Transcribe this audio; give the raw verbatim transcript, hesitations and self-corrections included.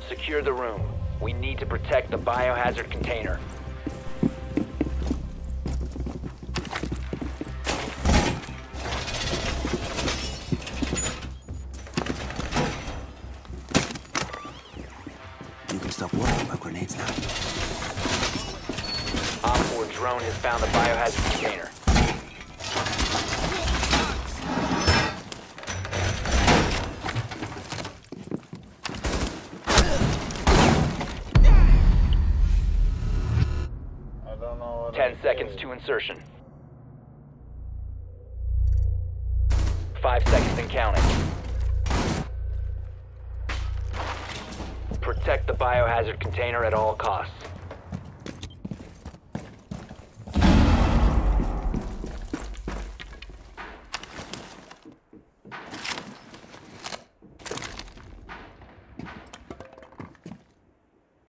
Secure the room. We need to protect the biohazard container. You can stop worrying about grenades now. Op four drone has found the biohazard container. Ten seconds to insertion. Five seconds and counting. Protect the biohazard container at all costs.